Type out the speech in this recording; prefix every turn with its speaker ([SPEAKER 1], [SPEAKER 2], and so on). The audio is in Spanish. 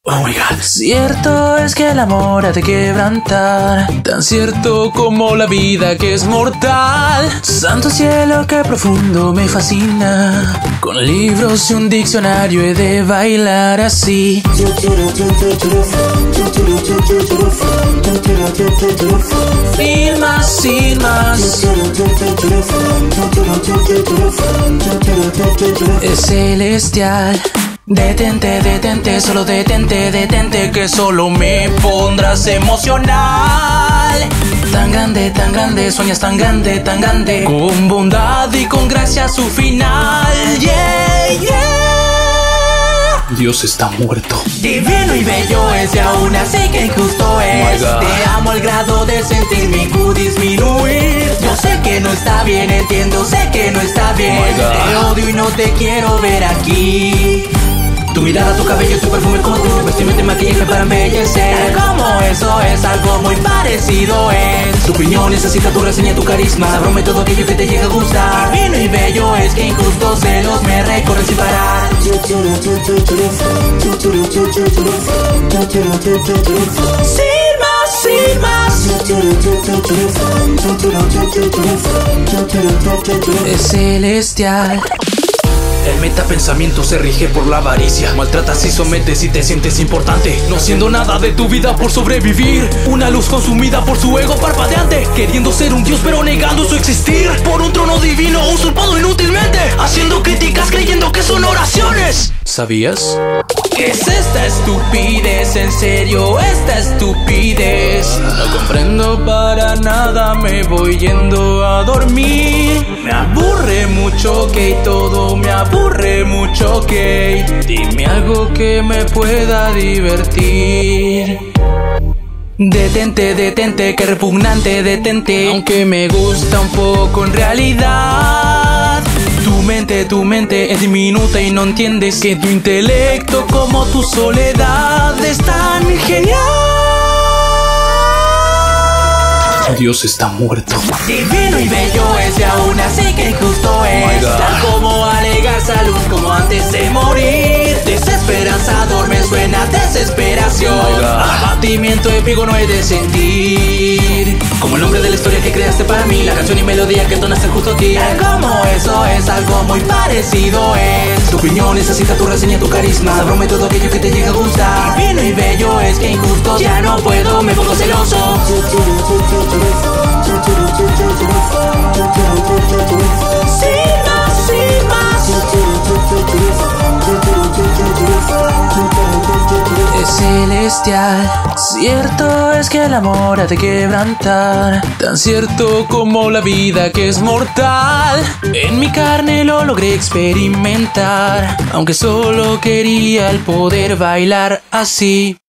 [SPEAKER 1] Oh my God. Cierto es que el amor ha de quebrantar, tan cierto como la vida que es mortal. Santo cielo, qué profundo me fascina. Con libros y un diccionario he de bailar así. Sin más, sin más. Es celestial. Detente, detente, solo detente, detente, que solo me pondrás emocional. Tan grande, sueñas tan grande, con bondad y con gracia su final. Yeah, yeah. Dios está muerto. Divino y bello es y aún así que injusto es. Te amo al grado de sentir mi Q disminuir. Yo sé que no está bien, entiendo, sé que no está bien. Te odio y no te quiero ver aquí. Tu mirada, tu cabello, tu perfume como tu vestimenta y maquillaje para embellecer. Como eso es algo muy parecido es. Tu opinión necesita tu reseña, tu carisma. Brome todo aquello que te llega a gustar. Divino y bello es que injustos celos me recorren sin parar. Sin más, sin más. Es celestial. El metapensamiento se rige por la avaricia. Maltratas y sometes y te sientes importante, no siendo nada de tu vida por sobrevivir. Una luz consumida por su ego parpadeante, queriendo ser un dios pero negando su existir. Por un trono divino usurpado inútilmente, haciendo críticas creyendo que son oraciones. ¿Sabías? ¿Qué es esta estupidez? En serio, esta estupidez. No comprendo para nada, me voy yendo a dormir. Me aburre mucho, ok, todo me aburre mucho, ok. Dime algo que me pueda divertir. Detente, detente, que repugnante, detente. Aunque me gusta un poco en realidad. Tu mente es diminuta y no entiendes que tu intelecto como tu soledad es tan genial. Dios está muerto. Divino y bello es y aún así que injusto es. Tal como alegar salud como antes de morir. Desesperanzador me suena desesperación. Abatimiento épico no he de sentir. Como el nombre de la historia que creaste para mí, la canción y melodía que entonaste justo aquí. Tal como eso es algo muy parecido es. Tu opinión necesita tu reseña, tu carisma. Brome todo aquello que te llega a gustar. Divino y bello es que injusto ya no puedo, me pongo celoso. Sin más, sin más. Es celestial. Cierto es que el amor ha de quebrantar, tan cierto como la vida que es mortal. En mi carne lo logré experimentar, aunque solo quería el poder bailar así.